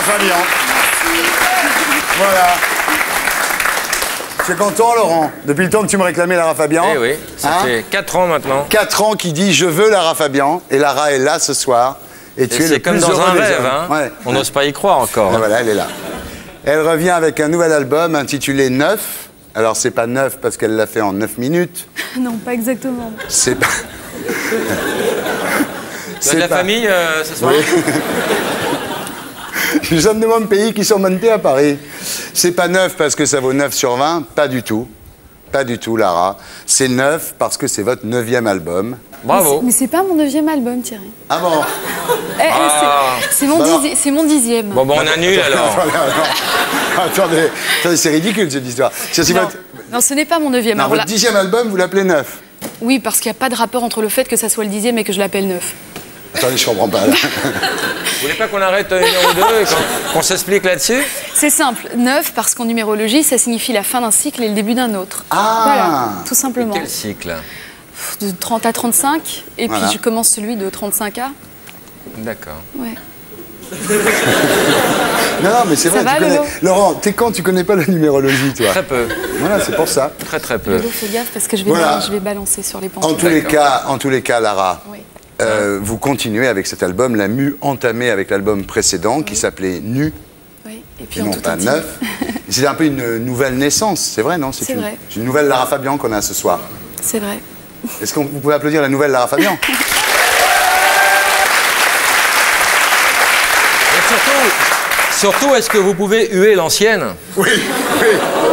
Fabian. Voilà. Tu es content, Laurent? Depuis le temps que tu me réclamais Lara Fabian? Eh oui, ça fait 4 ans maintenant. 4 ans qu'il dit « Je veux Lara Fabian ». Et Lara est là ce soir. Et tu es le comme plus dans heureux un des rêve, hommes. hein. Ouais. On n'ose pas y croire encore. Et voilà, elle est là. Elle revient avec un nouvel album intitulé « Neuf ». Alors, c'est pas 9 parce qu'elle l'a fait en 9 minutes. Non, pas exactement. C'est pas... C'est de la famille ce soir? Oui. Les jeunes de mon pays qui sont montés à Paris. C'est pas 9 parce que ça vaut 9 sur 20, pas du tout. Pas du tout, Lara. C'est 9 parce que c'est votre 9e album. Bravo. Mais c'est pas mon 9e album, Thierry. Ah bon? C'est mon, mon 10e. Bon, on annule alors. Attendez, c'est ridicule cette histoire. Non, ce n'est pas mon 9e. Non, votre 10e album, vous l'appelez 9. Oui, parce qu'il n'y a pas de rapport entre le fait que ça soit le 10e et que je l'appelle 9. Attendez, je comprends pas là. Vous voulez pas qu'on arrête numéro 2 et qu'on s'explique là-dessus? C'est simple. 9, parce qu'en numérologie, ça signifie la fin d'un cycle et le début d'un autre. Ah! Voilà, tout simplement. Quel cycle? De 30 à 35, et voilà. puis je commence celui de 35 à. D'accord. Ouais. Non, mais c'est vrai, va, tu connais... Lolo Laurent, t'es quand tu connais pas la numérologie, toi? Très peu. Voilà, c'est pour ça. Très peu. Lolo, fais gaffe parce que je vais, je vais balancer sur les pensions. En tous les cas, Lara, Oui. vous continuez avec cet album, la mue entamée avec l'album précédent qui s'appelait Nu. Oui, et puis Et en non tout pas intime. 9. C'est un peu une nouvelle naissance, c'est vrai, non? C'est vrai. C'est une nouvelle Lara Fabian qu'on a ce soir. C'est vrai. Est-ce que vous pouvez applaudir la nouvelle Lara Fabian? Et surtout, est-ce que vous pouvez huer l'ancienne? Oui, oui.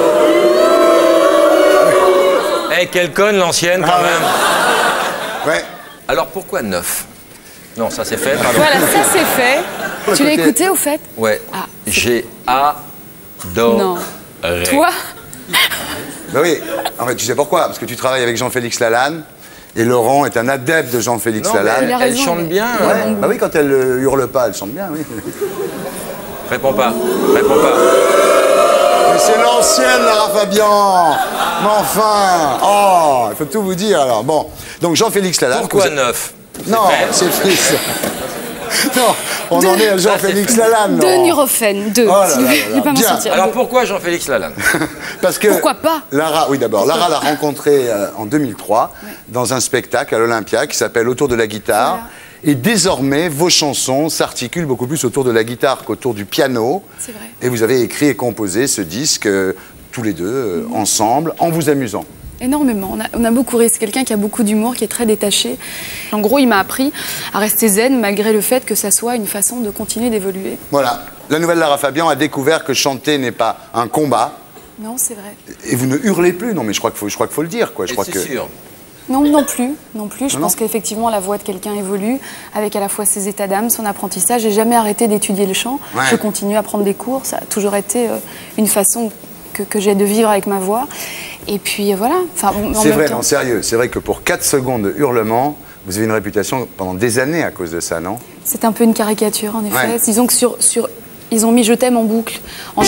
Eh, quelle conne l'ancienne quand même. Ouais. Alors pourquoi 9? Non, ça c'est fait, pardon. Voilà, ça c'est fait. Tu l'as écouté au fait? Ouais. Ah. J'ai adoré. Non. Toi? Ben oui, en fait, tu sais pourquoi? Parce que tu travailles avec Jean-Félix Lalanne, et Laurent est un adepte de Jean-Félix Non, mais Lalanne. Il a elle raison, chante mais- bien. Ouais. Bah oui, quand elle hurle pas, elle chante bien, oui. Réponds pas. Réponds pas. Mais c'est l'ancienne Lara Fabian. Mais enfin, oh, il faut tout vous dire alors. Bon, donc Jean-Félix Lalanne. Pourquoi 9? Non, c'est fils. Non, on en est à Jean-Félix Lalanne. 2 Nurofen, 2. Oh là là là là. Je vais pas m'en Bien. sortir. Alors pourquoi Jean-Félix Lalanne? Parce que Pourquoi pas? Lara, oui d'abord, Lara l'a rencontré en 2003 dans un spectacle à l'Olympia qui s'appelle Autour de la guitare. Voilà. Et désormais, vos chansons s'articulent beaucoup plus autour de la guitare qu'autour du piano. C'est vrai. Et vous avez écrit et composé ce disque tous les deux, ensemble, en vous amusant. Énormément. On a beaucoup ri. C'est quelqu'un qui a beaucoup d'humour, qui est très détaché. En gros, il m'a appris à rester zen malgré le fait que ça soit une façon de continuer d'évoluer. Voilà. La nouvelle Lara Fabian a découvert que chanter n'est pas un combat. Non, c'est vrai. Et vous ne hurlez plus. Non, mais je crois qu'il faut le dire, quoi. Je crois C'est que... sûr. Non, non plus. Non plus. Je Non, pense non. qu'effectivement, la voix de quelqu'un évolue avec à la fois ses états d'âme, son apprentissage. J'ai jamais arrêté d'étudier le chant. Ouais. Je continue à prendre des cours. Ça a toujours été une façon que j'ai de vivre avec ma voix. Et puis voilà. Enfin, en C'est même vrai, temps- non, sérieux. C'est vrai que pour 4 secondes de hurlement, vous avez une réputation pendant des années à cause de ça, non? C'est un peu une caricature, en effet. Ouais. Disons que ils ont mis Je t'aime en boucle.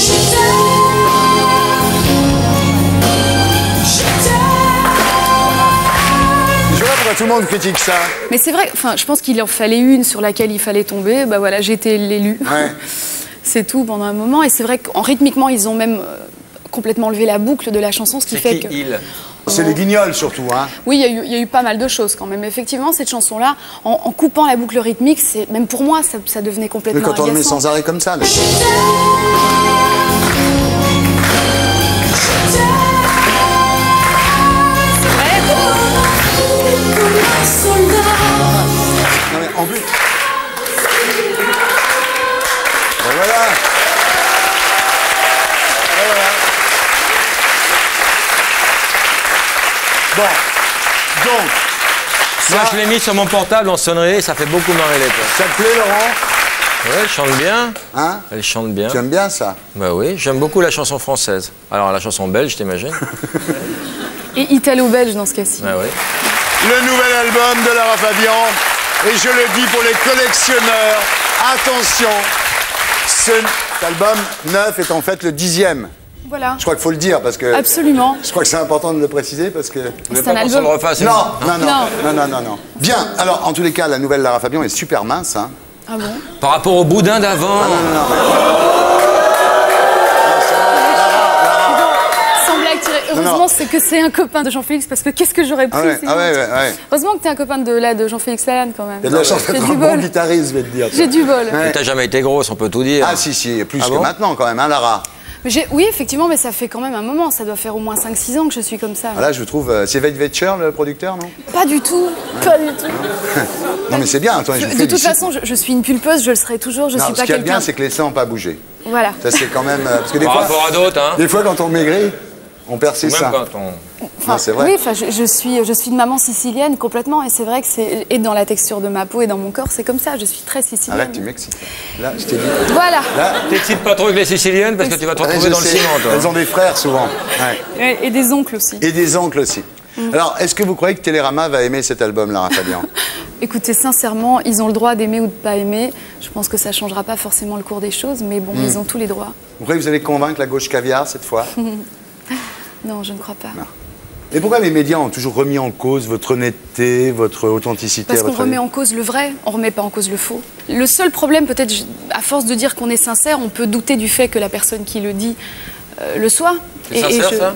Je vois pourquoi tout le monde critique ça. Mais c'est vrai, enfin, je pense qu'il en fallait une sur laquelle il fallait tomber. Bah voilà, j'étais l'élu. Ouais. C'est tout pendant un moment. Et c'est vrai qu'en rythmiquement, ils ont même complètement levé la boucle de la chanson, ce qui C'est fait qui que... il? C'est les guignols surtout, hein. Oui, il y a eu pas mal de choses quand même. Effectivement, cette chanson-là, en coupant la boucle rythmique, même pour moi, ça devenait Mais complètement quand on le met agaçant. sans arrêt comme ça, là. Non mais en plus... Ben voilà. Ben voilà. Bon, donc, Moi, je l'ai mis sur mon portable en sonnerie et ça fait beaucoup marrer les potes. ça te plaît Laurent? Ouais, elle chante bien. Hein? Elle chante bien. Tu aimes bien ça? Bah oui, j'aime beaucoup la chanson française. Alors la chanson belge, t'imagines? Et italo-belge dans ce cas-ci. Bah oui. Le nouvel album de Lara Fabian, et je le dis pour les collectionneurs, attention, cet album 9 est en fait le 10e. Voilà. Je crois qu'il faut le dire parce que... Absolument. Je crois que c'est important de le préciser parce que... Vous voulez C'est pas un qu'on se le album. refasse? Non, hein? non, non, non, non, non, non. Bien, alors en tous les cas, la nouvelle Lara Fabian est super mince, hein. Ah bon? Par rapport au boudin d'avant. Sans blague, Thierry. Heureusement, c'est que c'est un copain de Jean-Félix, parce que qu'est-ce que j'aurais pris sinon. ouais. Heureusement que t'es un copain de Jean-Félix Lalanne, quand même. Il y a de la chance d'être un bon guitariste, je vais te dire. J'ai du bol. Mais t'as jamais été grosse, on peut tout dire. Ah si, plus Ah que bon maintenant quand même, hein, Lara. Mais oui, effectivement, mais ça fait quand même un moment. Ça doit faire au moins 5-6 ans que je suis comme ça. Là, je trouve... c'est Veitcher, le producteur, non? Pas du tout. Pas du tout. Non, mais c'est bien, attends, je vous De toute félicite. façon, je suis une pulpeuse, je le serai toujours. Je suis Non, pas ce qui est quelqu'un. bien, c'est que les seins n'ont pas bougé. Voilà. Ça, c'est quand même... parce que Par rapport à d'autres, hein. des fois, quand on maigrit, on perd ses Même seins. quand on... Enfin, Non, c'est vrai. Oui, enfin, je suis une maman sicilienne complètement, et c'est vrai que c'est et dans la texture de ma peau et dans mon corps, c'est comme ça. Je suis très sicilienne. Arrête, tu m'excites. Là, je t'ai dit. Voilà. Là, T'excites pas trop avec les Siciliennes parce que tu vas te retrouver je dans le sais, ciment, toi. elles ont des frères souvent. Ouais. Et des oncles aussi. Et des oncles aussi. Alors, est-ce que vous croyez que Télérama va aimer cet album, Lara Fabian? Écoutez, sincèrement, ils ont le droit d'aimer ou de pas aimer. Je pense que ça changera pas forcément le cours des choses, mais bon, ils ont tous les droits. Vous croyez que vous allez convaincre la gauche caviar cette fois? Non, je ne crois pas. Et pourquoi les médias ont toujours remis en cause votre honnêteté, votre authenticité? Parce à qu'on votre remet avis en cause le vrai, on remet pas en cause le faux. Le seul problème, peut-être, à force de dire qu'on est sincère, on peut douter du fait que la personne qui le dit le soit. C'est sincère, ça?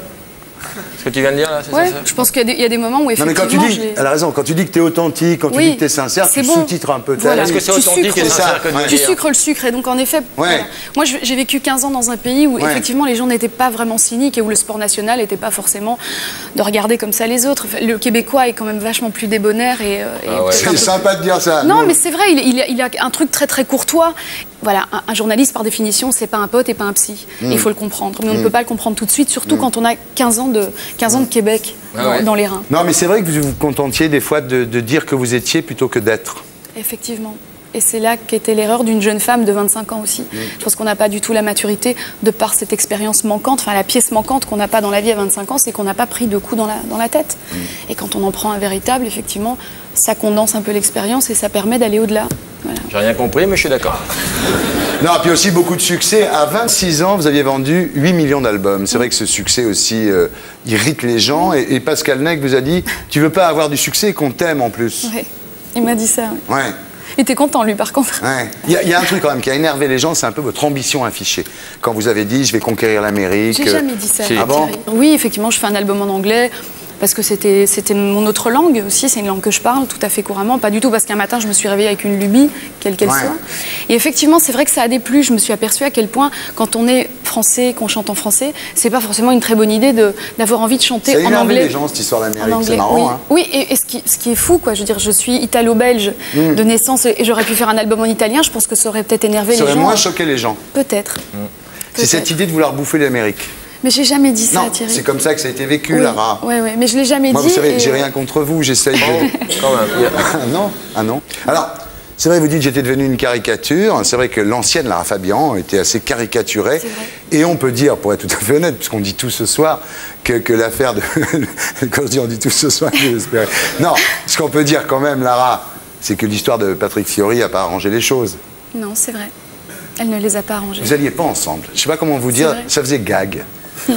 Ce que tu viens de dire, là, c'est Ouais, sincère? je pense qu'il y a des moments où Non, mais effectivement... quand tu dis, elle a raison, quand tu dis que tu es authentique, quand tu Oui, dis que tu es sincère, c'est tu bon. sous-titres un peu ta Voilà. vie. Est-ce que c'est Tu authentique sucres et ça. sincère que de Ouais. le Tu dire? sucres le sucre, et donc en effet, voilà. Moi j'ai vécu 15 ans dans un pays où effectivement les gens n'étaient pas vraiment cyniques et où le sport national n'était pas forcément de regarder comme ça les autres. Enfin, le Québécois est quand même vachement plus débonnaire et ouais. peut-être un C'est peu- sympa de dire ça. Non, Nous, mais c'est vrai, il a un truc très très courtois. Voilà, un journaliste par définition, c'est pas un pote et pas un psy. Il faut le comprendre. Mais on ne peut pas le comprendre tout de suite, surtout quand on a 15 ans de Québec dans les reins. Non, mais c'est vrai que vous vous contentiez des fois de dire que vous étiez plutôt que d'être. Effectivement. Et c'est là qu'était l'erreur d'une jeune femme de 25 ans aussi. Je pense qu'on n'a pas du tout la maturité de par cette expérience manquante, enfin la pièce manquante qu'on n'a pas dans la vie à 25 ans, c'est qu'on n'a pas pris de coups dans la tête. Et quand on en prend un véritable, effectivement, ça condense un peu l'expérience et ça permet d'aller au-delà. Voilà. J'ai rien compris, mais je suis d'accord. Non, puis aussi beaucoup de succès. À 26 ans, vous aviez vendu 8 millions d'albums. C'est vrai que ce succès aussi irrite les gens. Et Pascal Nègre vous a dit, tu veux pas avoir du succès et qu'on t'aime en plus. Ouais. Il m'a dit ça. Ouais. Ouais. Il était content, lui, par contre. Ouais. Il y a un truc quand même qui a énervé les gens, c'est un peu votre ambition affichée. Quand vous avez dit, je vais conquérir l'Amérique. J'ai jamais dit ça. Si. Ah bon? Thierry. Oui, effectivement, je fais un album en anglais. Parce que c'était mon autre langue aussi, c'est une langue que je parle tout à fait couramment, pas du tout parce qu'un matin je me suis réveillée avec une lubie, quelle qu'elle soit. Et effectivement, c'est vrai que ça a déplu, je me suis aperçue à quel point, quand on est français, qu'on chante en français, c'est pas forcément une très bonne idée d'avoir envie de chanter Ça a en énervé anglais. les gens, cette histoire En d'Amérique, c'est anglais, marrant. oui. Hein. Oui, et ce qui est fou, quoi, je veux dire, je suis italo-belge de naissance et j'aurais pu faire un album en italien, je pense que ça aurait peut-être énervé Ça les aurait gens. moins choqué les gens. Peut-être. C'est cette idée de vouloir bouffer l'Amérique. Mais j'ai jamais dit ça, Non, Thierry. c'est comme ça que ça a été vécu, Oui, Lara. ouais, mais je l'ai jamais Moi, dit. vous savez, et- j'ai rien contre vous, j'essaye de... Quand même. Ah non, ah non. Alors, c'est vrai, vous dites j'étais devenu une caricature. C'est vrai que l'ancienne Lara Fabian était assez caricaturée. C'est vrai. Et on peut dire, pour être tout à fait honnête, puisqu'on dit tout ce soir, que l'affaire de... Quand je dis on dit tout ce soir, j'espère. Non, ce qu'on peut dire quand même, Lara, c'est que l'histoire de Patrick Fiori n'a pas arrangé les choses. Non, c'est vrai. Elle ne les a pas arrangés. Vous alliez pas ensemble. Je sais pas comment vous dire, vrai. ça faisait gag. Ah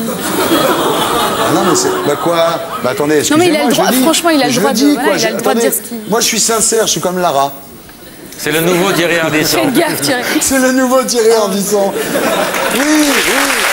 non, mais c'est... Bah quoi? Bah attendez, excusez-moi, Non, mais il a le droit- je le dis. franchement, il a le Je droit le de- dis, voilà, quoi. il a le droit de Attendez, dire ce qu'il- moi, je suis sincère, je suis comme Lara. C'est le nouveau Thierry Ardisson. Faites gaffe, Thierry. C'est le nouveau Thierry Ardisson. Oui, oui.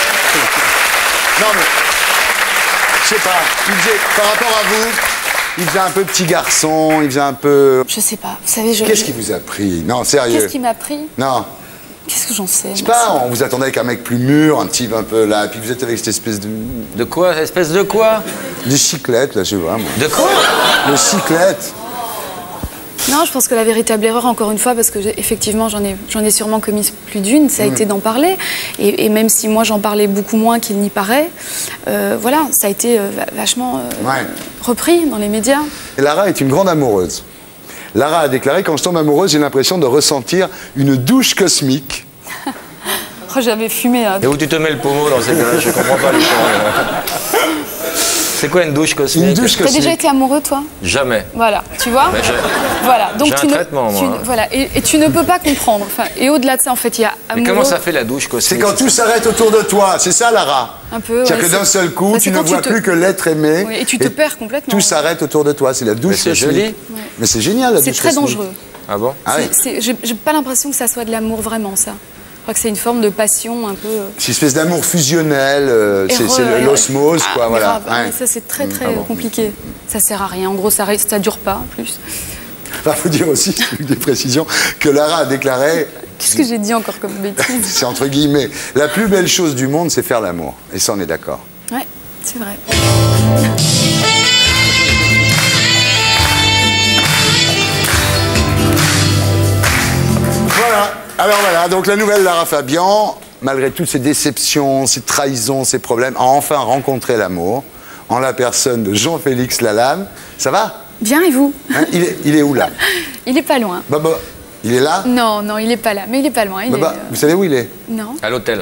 Non, mais... Je sais pas. Par rapport à vous, il faisait un peu petit garçon, il faisait un peu... Je sais pas. Vous savez, Qu'est-ce qui vous a pris? Non, sérieux. Qu'est-ce qui m'a pris? Non. Qu'est-ce que j'en sais? Je sais pas, on vous attendait avec un mec plus mûr, un type un peu là, et puis vous êtes avec cette espèce de... De quoi? Espèce de quoi? de chiclette, là, je sais pas, moi. De quoi? Le chiclette. Non, je pense que la véritable erreur, encore une fois, parce que effectivement, j'en ai sûrement commis plus d'une, ça a été d'en parler. Et même si moi, j'en parlais beaucoup moins qu'il n'y paraît, voilà, ça a été vachement repris dans les médias. Et Lara est une grande amoureuse. Lara a déclaré, quand je tombe amoureuse, j'ai l'impression de ressentir une douche cosmique. Oh, j'avais fumé. Et où tu te mets le pommeau dans ces cas-là? Je comprends pas l'histoire. C'est quoi une douche cosmique? Une douche T'as déjà cosmique. été amoureux, toi? Jamais. Voilà, tu vois? Mais Voilà, donc j'ai un traitement, moi. voilà, et tu ne peux pas comprendre. Enfin, et au-delà de ça, en fait, il y a Mais amoureux. comment ça fait la douche cosmique? C'est quand tout s'arrête autour de toi, c'est ça, Lara? Un peu, C'est-à-dire ouais, que d'un c'est- seul coup, bah, tu c'est ne quand tu vois te- plus que l'être aimé. Oui, et tu te perds complètement. Tout s'arrête autour de toi, c'est la douche Mais c'est cosmique. joli. Mais c'est génial, la C'est douche très cosmique. dangereux. Ah bon? Ah oui. J'ai pas l'impression que ça soit de l'amour vraiment, ça. Je crois que c'est une forme de passion un peu... C'est une espèce d'amour fusionnel, c'est l'osmose, quoi, Ah, voilà. grave. Ah, mais ça, c'est très, très compliqué. Ça sert à rien. En gros, ça dure pas, en plus. Il faut dire aussi, avec des précisions, que Lara a déclaré... Qu'est-ce que j'ai dit encore comme bêtise? C'est entre guillemets. La plus belle chose du monde, c'est faire l'amour. Et ça, on est d'accord. Ouais, c'est vrai. Voilà. Alors voilà, donc la nouvelle Lara Fabian, malgré toutes ses déceptions, ses trahisons, ses problèmes, a enfin rencontré l'amour en la personne de Jean-Félix Lalanne. Ça va? Bien, et vous? Hein, il est où là? Il est pas loin. Baba, il est là? Non, non, il est pas là, mais il est pas loin. Baba, vous savez où il est? Non. À l'hôtel.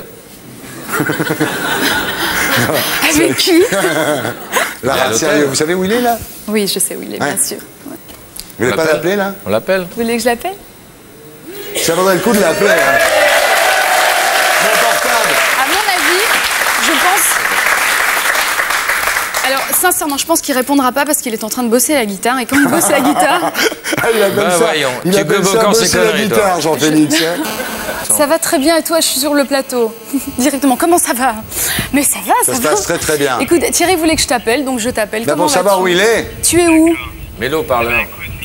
Avec qui? Lara, sérieux, vous savez où il est là? Oui, je sais où il est, bien sûr. Ouais. Vous voulez pas l'appeler là? On l'appelle? Vous voulez que je l'appelle? Ça vaudrait le coup de l'appeler. Hein. Mon portable. À mon avis, je pense... Alors, sincèrement, je pense qu'il répondra pas parce qu'il est en train de bosser la guitare. Et quand il bosse la guitare, Ah, il appelle Bah, ça, voyons. il Tu appelle peux ça bocancer bosser la conneries, toi. guitare, Jean-Félix. Hein. ça va très bien. Et toi, je suis sur le plateau. Directement. Comment ça va? Mais ça va, Ça ça se va. passe très très bien. Écoute, Thierry voulait que je t'appelle, donc je t'appelle. Bah, Comment pour savoir vas-tu? où il est. Tu es où? Mets-le au parleur.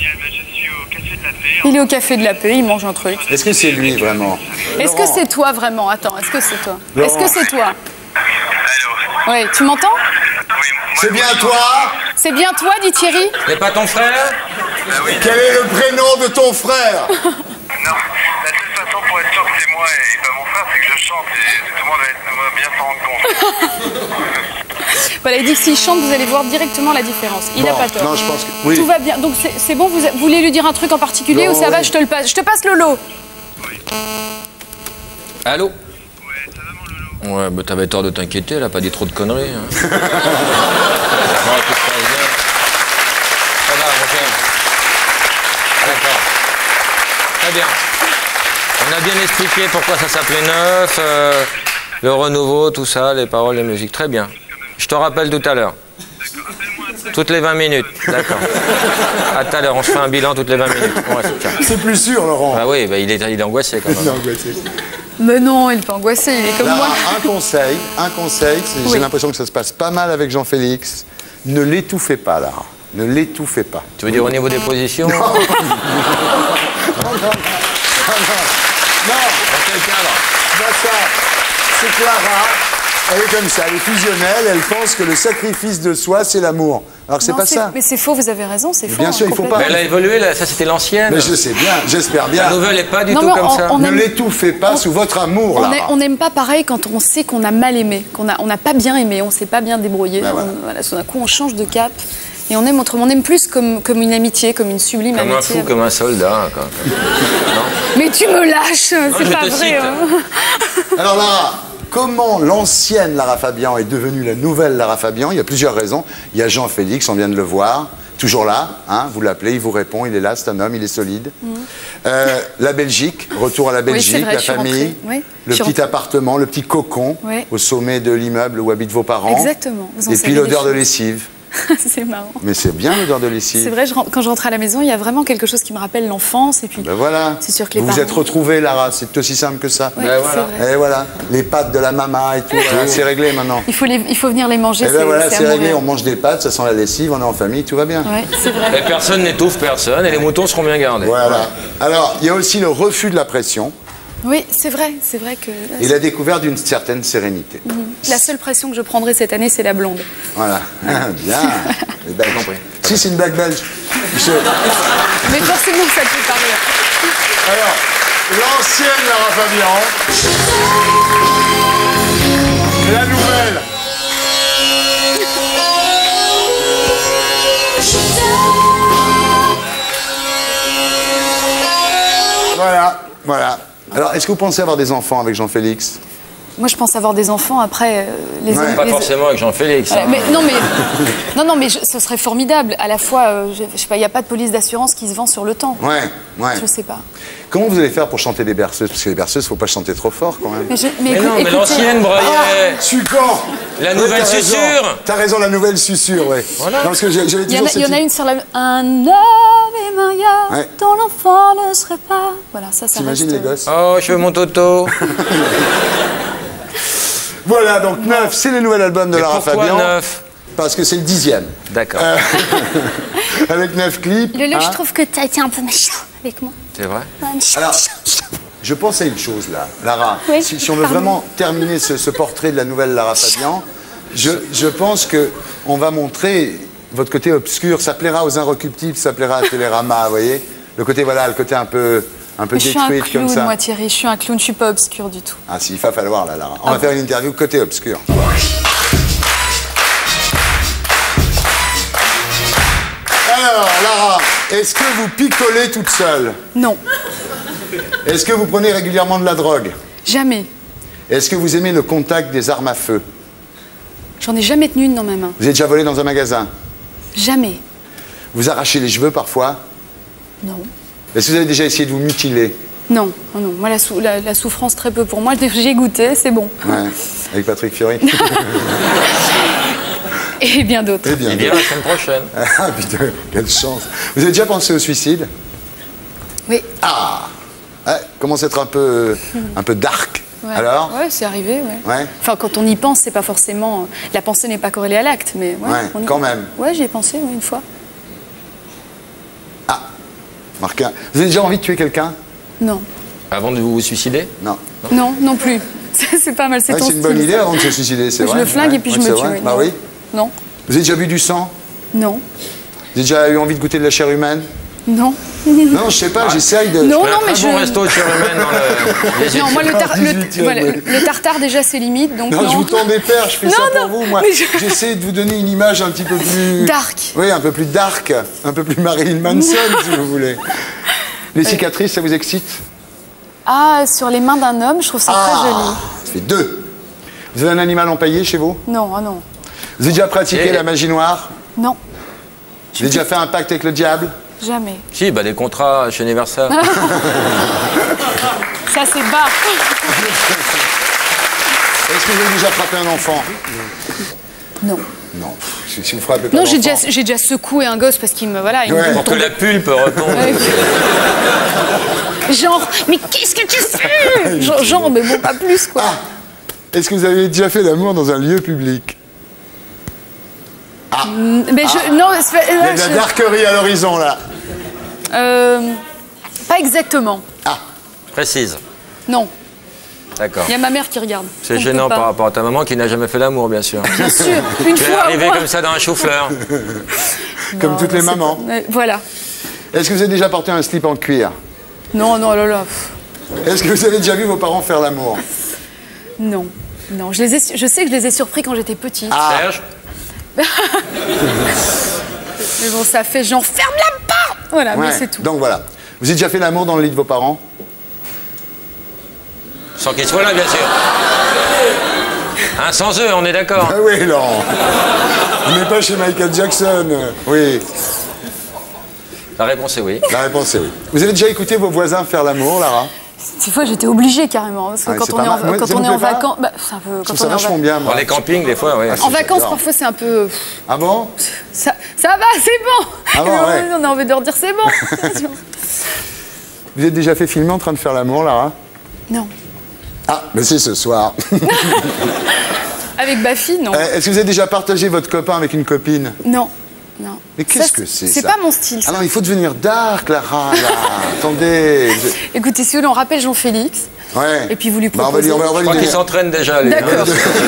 Il est au café de la paix, il mange un truc. Est-ce que c'est lui vraiment? Est-ce que c'est toi vraiment? Attends, est-ce que c'est toi? Laurent. Est-ce que c'est toi? Allô? Oui, tu m'entends? C'est bien toi? C'est bien toi, dit Thierry? C'est pas ton frère? Quel est le prénom de ton frère? Non, la seule façon pour être sûr que c'est moi et pas mon frère, c'est que je chante et tout le monde va bien s'en rendre compte. Voilà, il dit que s'il chante, vous allez voir directement la différence. Il n'a Bon, pas tort. non, je pense que- oui. Tout va bien. Donc c'est bon, vous voulez lui dire un truc en particulier Non, ou ça va, oui. je te le passe. Je te passe le lot. Allô? Ouais, ça va mon loulou? Ouais, bah t'avais tort de t'inquiéter, elle a pas dit trop de conneries. Hein. Non, tout se passe bien. Ça va, mon cher. D'accord. Très bien. On a bien expliqué pourquoi ça s'appelait Neuf, le renouveau, tout ça, les paroles, les musiques. Très bien. Je te rappelle tout à l'heure. Toutes les 20 minutes. D'accord. À tout à l'heure, on se fait un bilan toutes les 20 minutes. Ouais, c'est ça. C'est plus sûr, Laurent. Ah oui, bah, il est angoissé quand Il est même. angoissé. Mais non, il est pas angoissé, il est comme Là, moi. un conseil, j'ai Oui. l'impression que ça se passe pas mal avec Jean-Félix. Ne l'étouffez pas, Lara. Ne l'étouffez pas. Tu veux dire au niveau des positions? Non, Dans quel cadre? pas ça. C'est que Lara, elle est comme ça, elle est fusionnelle, elle pense que le sacrifice de soi, c'est l'amour. Alors que c'est Non, pas ça. Mais c'est faux, vous avez raison, c'est faux. bien sûr, hein, il faut complètement. pas. Mais elle a évolué, là, ça c'était l'ancienne. Mais je sais bien, j'espère bien. La nouvelle n'est pas du Non, tout mais comme ça. on Ne aime- l'étouffez pas sous votre amour, Lara. On n'aime pas pareil quand on sait qu'on a mal aimé, on n'a pas bien aimé, on s'est pas bien débrouillé. Ben voilà. Voilà, tout d'un coup, on change de cap et on aime autrement. On aime plus comme une amitié, comme une sublime Comme un amitié. fou, comme un soldat. Quoi. Mais tu me lâches, c'est je pas te vrai. cite. hein. Alors Lara, comment l'ancienne Lara Fabian est devenue la nouvelle Lara Fabian? Il y a plusieurs raisons. Il y a Jean-Félix, on vient de le voir, toujours là, hein, vous l'appelez, il vous répond, il est là, c'est un homme, il est solide. La Belgique, retour à la Belgique, c'est vrai, la je suis famille, rentrée. Oui, le je suis petit rentrée. appartement, le petit cocon Oui. au sommet de l'immeuble où habitent vos parents. Exactement, vous en Et savez puis des l'odeur de choses. lessive. C'est marrant. Mais c'est bien l'odeur de lessive. C'est vrai, quand je rentre à la maison, il y a vraiment quelque chose qui me rappelle l'enfance. Et puis, Ben voilà. c'est sûr que les vous vous parents- êtes retrouvés, Lara, c'est aussi simple que ça. Ouais, Ben c'est voilà. vrai. Et voilà, les pâtes de la maman et tout, voilà, c'est réglé maintenant. Il faut venir les manger. Et ben voilà, à c'est réglé, mourir. on mange des pâtes, ça sent la lessive, on est en famille, tout va bien. Ouais, c'est vrai. Et personne n'étouffe personne et les moutons seront bien gardés. Voilà. Alors, il y a aussi le refus de la pression Oui, c'est vrai que et la découverte d'une certaine sérénité. la seule pression que je prendrai cette année, c'est la blonde. Voilà. Bien. Les blagues. compris. Si, c'est une blague belge. Je- Mais forcément, ça te fait pas rire. Alors, l'ancienne Lara Fabian. Et la nouvelle. Voilà, voilà. Alors, est-ce que vous pensez avoir des enfants avec Jean-Félix? moi, je pense avoir des enfants après les Ouais. hommes. Pas forcément avec Jean-Félix. Voilà, mais ce serait formidable. À la fois, je sais pas, il n'y a pas de police d'assurance qui se vend sur le temps. Ouais. Je sais pas. Comment vous allez faire pour chanter des berceuses? Parce que les berceuses, faut pas chanter trop fort quand même. Mais non, mais écoutez, l'ancienne, Breuillet. Sucant. La nouvelle susurre. T'as raison, la nouvelle susurre, ouais. Voilà. Non, parce que j'avais Il y, toujours il y en a une sur la... Un Ave Maria, Ouais. dont l'enfant ne serait pas... Voilà, ça T'imagines reste... les gosses? Oh, je veux mon Toto. Voilà, donc 9, c'est le nouvel album de Mais Lara pourquoi Fabian. 9? Parce que c'est le 10e. D'accord. Avec 9 clips. Lolo, hein. je trouve que tu as été un peu méchant avec moi. C'est vrai? Alors, je pense à une chose là, Lara. Oui, Si on veut pardon. vraiment terminer ce portrait de la nouvelle Lara Fabian, je pense qu'on va montrer votre côté obscur. Ça plaira aux Inrecuptibles, ça plaira à Télérama, vous voyez. Le côté, voilà, le côté un peu Je suis un détruite comme clown, ça. moi, Thierry. Je suis un clown, je suis pas obscur du tout. Ah si, il va falloir là, Lara. On va faire une interview côté obscur. Alors, Lara, est-ce que vous picolez toute seule? Non, Est-ce que vous prenez régulièrement de la drogue? jamais. Est-ce que vous aimez le contact des armes à feu? J'en ai jamais tenu une dans ma main. Vous avez déjà volé dans un magasin? Jamais. Vous arrachez les cheveux parfois? Non. Est-ce que vous avez déjà essayé de vous mutiler? Non, oh non. Moi, la souffrance, très peu pour moi. J'ai goûté, c'est bon. Ouais, avec Patrick Fiori. Et bien d'autres. Eh bien, Il vient la semaine prochaine. Ah putain, quelle chance. Vous avez déjà pensé au suicide? Oui. Ah ouais, commence à être un peu dark. Ouais. Alors? Ouais, c'est arrivé, ouais. Ouais. Enfin, quand on y pense, c'est pas forcément... La pensée n'est pas corrélée à l'acte, mais... Ouais, Ouais, on y- quand même. Ouais, j'y ai pensé, ouais, une fois. Marquin. Vous avez déjà envie de tuer quelqu'un? Non. Avant de vous suicider? Non. Non, non plus. C'est pas mal, c'est Ouais, ton c'est une bonne style, idée ça. avant de se suicider, c'est Je vrai. le flingue et puis je me c'est tue. vrai. oui. Ah Non. oui? Non. Vous avez déjà bu du sang? Non. Vous avez déjà eu envie de goûter de la chair humaine? Non. Non, je sais pas, j'essaye de... Non, Un non, mais très je... bon resto de Chérumène dans le... Non, moi, le, tar- 18e, voilà, oui. le tartare, déjà, c'est limite, donc Non, non. je vous tends des perches, je fais Non, ça pour non, vous, moi. mais J'essaie de vous donner une image un petit peu plus... Dark. Oui, un peu plus dark, un peu plus Marilyn Manson, si vous voulez. Les cicatrices, ça vous excite? Ah, sur les mains d'un homme, je trouve ça très joli. Ça fait 2. Vous avez un animal empaillé chez vous? Non, ah non. Vous avez déjà pratiqué Et- la magie noire? Non, Vous avez déjà fait un pacte avec le diable? jamais. Si, bah des contrats chez Universal. Ça, c'est bas. Est-ce que vous avez déjà frappé un enfant? Non. Non. Si vous frappez pas Non, d'enfant- j'ai déjà secoué un gosse parce qu'il me... Voilà, il Ouais. me Pour que tombait. la pulpe retombe. Genre, mais qu'est-ce que tu fais genre, mais bon, pas plus, quoi. Ah. Est-ce que vous avez déjà fait l'amour dans un lieu public? Mais je... Non, c'est pas- Il y a de la darkerie à l'horizon, là. pas exactement. Précise. Non, D'accord. il y a ma mère qui regarde. C'est On peut gênant pas. par rapport à ta maman qui n'a jamais fait l'amour, bien sûr. Bien sûr, une Tu es fois. arrivé moi. comme ça dans un chou-fleur. Comme Non, toutes les c'est mamans. pas- ouais, voilà. Est-ce que vous avez déjà porté un slip en cuir? Non, non, là, là. Est-ce que vous avez déjà vu vos parents faire l'amour? Non. Non, je sais que je les ai surpris quand j'étais petite. Serge, Mais bon, ça fait genre ferme la porte. Voilà, mais Ouais. c'est tout. Donc voilà. Vous avez déjà fait l'amour dans le lit de vos parents? sans qu'il soit là, bien sûr. Hein, sans eux, on est d'accord. Ah oui, Laurent. On n'est pas chez Michael Jackson. Oui. La réponse est oui. La réponse est oui. Vous avez déjà écouté vos voisins faire l'amour, Lara? Des fois, j'étais obligée carrément. Parce que Ouais, quand c'est on pas est en, mal. Moi, quand ça on vous est en plaît pas vacances. Bah, c'est un peu. Je Quand trouve ça on est en vachement vacances. bien, moi. Pour les campings, des fois, oui. Ah, En vacances, j'adore. parfois, c'est un peu. Ah bon? Ça va, c'est bon. Ah bon, ouais. On a envie de leur dire c'est bon. Vous êtes déjà fait filmer en train de faire l'amour, Lara? Non. Ah, mais c'est ce soir. Avec Bafi, non. Est-ce que vous avez déjà partagé votre copain avec une copine? Non. Non. Mais qu'est-ce Ça, que c'est C'est ça pas mon style. Ah Ça. non, il faut devenir dark, Lara, là. Attendez. Écoutez, si vous voulez, on rappelle Jean-Félix. Ouais. Et puis vous lui Bah, on va lui, proposez. on va Je lui crois donner, qu'ils s'entraînent déjà, lui. D'accord.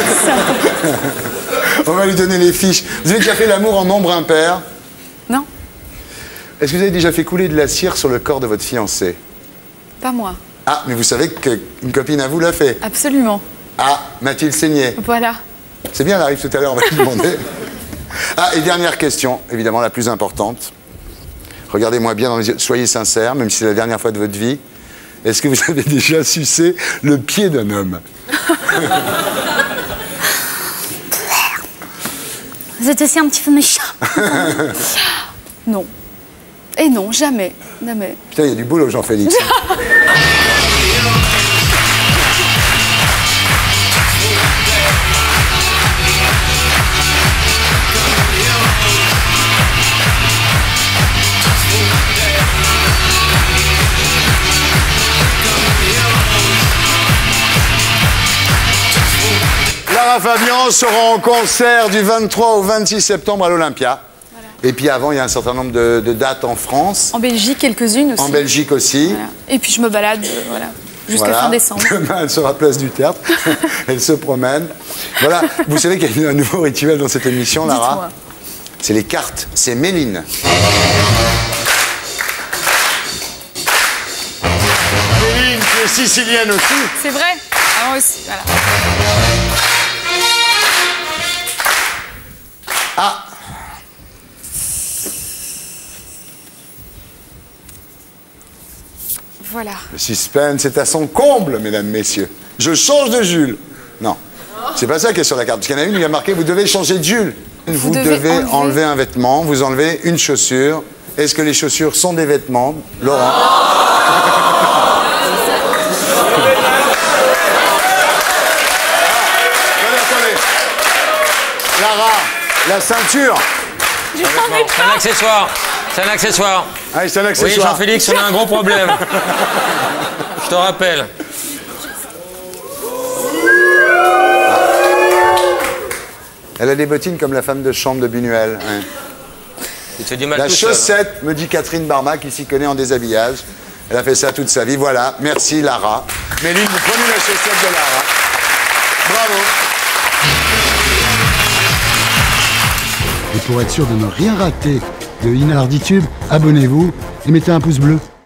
on va lui donner les fiches. Vous avez déjà fait l'amour en nombre impair? Non, Est-ce que vous avez déjà fait couler de la cire sur le corps de votre fiancé? pas moi. Ah, mais vous savez qu'une copine à vous l'a fait. Absolument. Ah, Mathilde Seigné. Voilà. C'est bien, elle arrive tout à l'heure, on va lui demander. Ah, et dernière question, évidemment la plus importante. Regardez-moi bien dans les yeux, soyez sincères, même si c'est la dernière fois de votre vie. Est-ce que vous avez déjà sucé le pied d'un homme? Vous êtes aussi un petit peu méchant. Non. Et non, jamais. Jamais. Putain, il y a du boulot, Jean-Félix. Lara Fabian sera en concert du 23 au 26 septembre à l'Olympia. Voilà. Et puis avant, il y a un certain nombre de dates en France. En Belgique, quelques-unes aussi. En Belgique aussi. Voilà. Et puis je me balade, voilà, jusqu'à fin décembre. Demain, elle sera place du Tertre. Elle se promène. Voilà. Vous savez qu'il y a un nouveau rituel dans cette émission, Lara. C'est les cartes. C'est Méline. Méline, qui est sicilienne aussi. C'est vrai. Ah, moi aussi, voilà. Ah. Voilà. Le suspense est à son comble, mesdames, messieurs. Je change de Jules. Non, c'est pas ça qui est sur la carte. Parce qu'il y en a une où il y a marqué, vous devez changer de Jules. Vous devez enlever un vêtement, vous enlevez une chaussure. Est-ce que les chaussures sont des vêtements, Laurent? Attendez. Lara, la ceinture. C'est un accessoire. C'est un accessoire. Ah, c'est un Oui, accessoire. Jean-Félix, on a un gros problème. Je te rappelle. Elle a des bottines comme la femme de chambre de Buñuel. Ouais. Tu te fais du mal La tout seul. chaussette, me dit Catherine Barma, qui s'y connaît en déshabillage. Elle a fait ça toute sa vie. Voilà, merci Lara. Méline, vous prenez la chaussette de Lara. Bravo. Et pour être sûr de ne rien rater de Inarditube, abonnez-vous et mettez un pouce bleu.